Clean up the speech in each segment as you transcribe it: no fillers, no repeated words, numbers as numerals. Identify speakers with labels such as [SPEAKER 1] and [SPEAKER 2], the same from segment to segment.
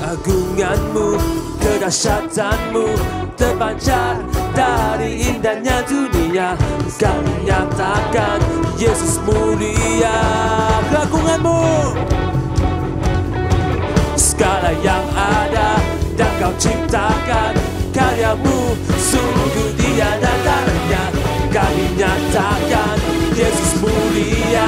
[SPEAKER 1] Keagunganmu, kedahsyatanmu terpancar dari indahnya dunia. Kami nyatakan Yesus mulia. Keagunganmu, segala yang ada dan kau ciptakan, karyamu sungguh tiada tandanya. Kami nyatakan Yesus mulia.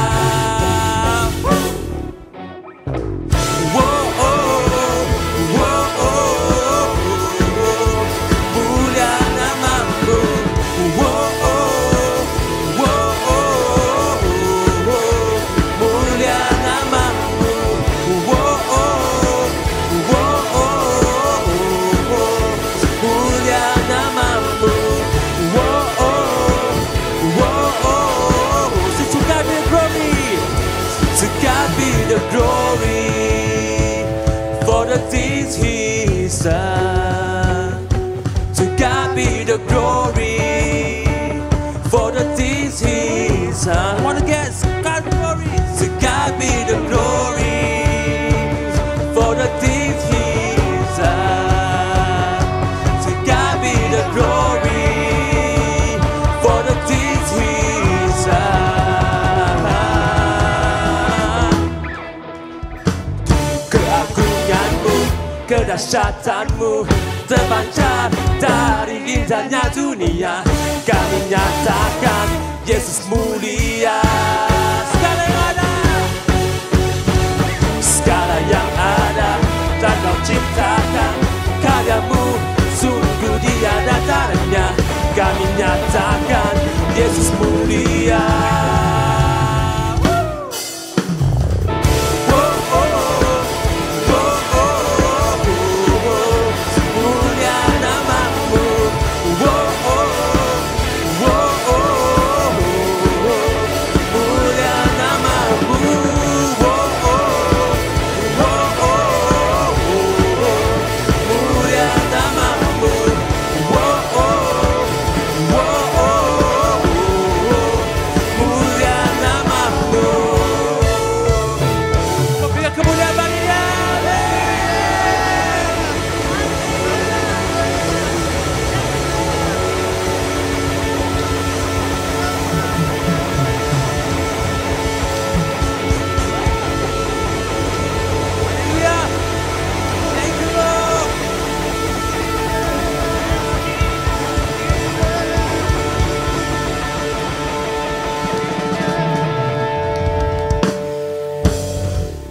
[SPEAKER 1] The glory for the things He's done. To God be the glory for the things He's done. I want to get God glory. To God be the glory for the things He's done. To God be the glory for the things He's done. Kedahsyatanmu terpancar dari indahnya dunia. Kami nyatakan Yesus mulia.